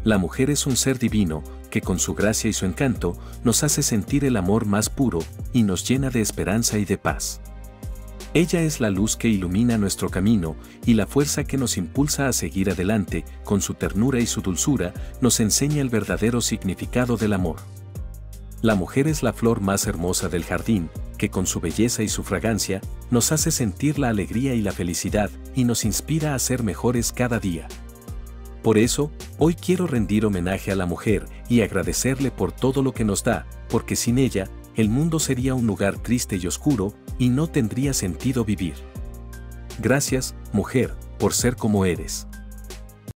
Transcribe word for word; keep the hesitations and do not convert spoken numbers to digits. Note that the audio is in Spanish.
La mujer es un ser divino, que con su gracia y su encanto, nos hace sentir el amor más puro, y nos llena de esperanza y de paz. Ella es la luz que ilumina nuestro camino, y la fuerza que nos impulsa a seguir adelante, con su ternura y su dulzura, nos enseña el verdadero significado del amor. La mujer es la flor más hermosa del jardín, que con su belleza y su fragancia, nos hace sentir la alegría y la felicidad, y nos inspira a ser mejores cada día. Por eso, hoy quiero rendir homenaje a la mujer, y agradecerle por todo lo que nos da, porque sin ella, el mundo sería un lugar triste y oscuro, y no tendría sentido vivir. Gracias, mujer, por ser como eres.